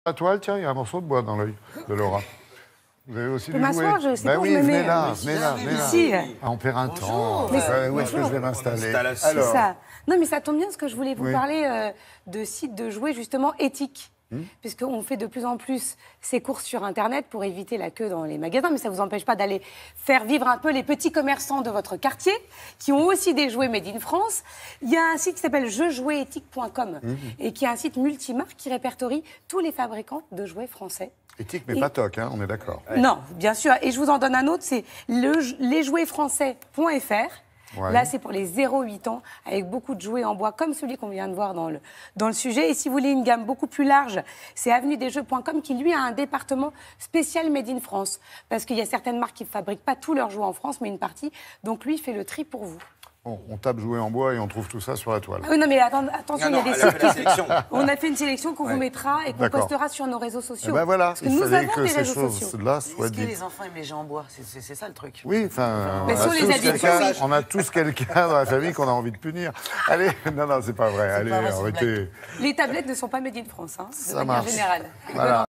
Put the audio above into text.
La toile, tiens, il y a un morceau de bois dans l'œil de Laura. Vous avez aussi Je peux du jouet. m'asseoir, je sais Bah pas où oui, je me venez mets. là, venez là. Ici. Ah, on perd un temps. Mais Où est-ce que je vais m'installer? C'est ça. Non, mais ça tombe bien parce que je voulais vous Oui. parler de sites de jouets justement éthiques. Puisqu'on fait de plus en plus ces courses sur Internet pour éviter la queue dans les magasins, mais ça ne vous empêche pas d'aller faire vivre un peu les petits commerçants de votre quartier qui ont aussi des jouets made in France. Il y a un site qui s'appelle jeujouetséthique.com et qui est un site multimarque qui répertorie tous les fabricants de jouets français. Éthique, mais pas toc, hein, on est d'accord. Non, bien sûr. Et je vous en donne un autre, c'est lesjouetsfrançais.fr. Ouais. Là, c'est pour les 0-8 ans, avec beaucoup de jouets en bois, comme celui qu'on vient de voir dans le sujet. Et si vous voulez une gamme beaucoup plus large, c'est avenuedesjeux.com qui, lui, a un département spécial Made in France. Parce qu'il y a certaines marques qui ne fabriquent pas tous leurs jouets en France, mais une partie. Donc, lui, il fait le tri pour vous. Bon, on tape jouer en bois et on trouve tout ça sur la toile. Ah oui, non, mais attention, il y a des sites qui... On a fait une sélection qu'on vous mettra et qu'on D'accord. postera sur nos réseaux sociaux. Eh ben voilà, Parce que il nous fallait avons que des ces réseaux sociaux. choses-là soient Est-ce que dites. les enfants aiment les jeux en bois? C'est ça le truc. Oui, enfin, Mais sur les habitudes, oui. on a tous quelqu'un dans la famille qu'on a envie de punir. Allez, non, c'est pas vrai. Allez, pas vrai, c'est une arrêtez. Les tablettes ne sont pas Made in France, hein, de Ça manière marche. générale. Voilà.